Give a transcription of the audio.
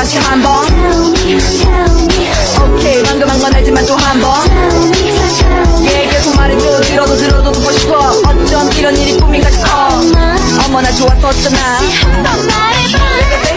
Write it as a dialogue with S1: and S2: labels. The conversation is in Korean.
S1: 다시 한번 오케이 방금 한 건 알지만 또 한번 계속 말해줘 들어도 듣고 싶어 어쩜 이런 일이 꿈인가 싶어 어머나 좋았었잖아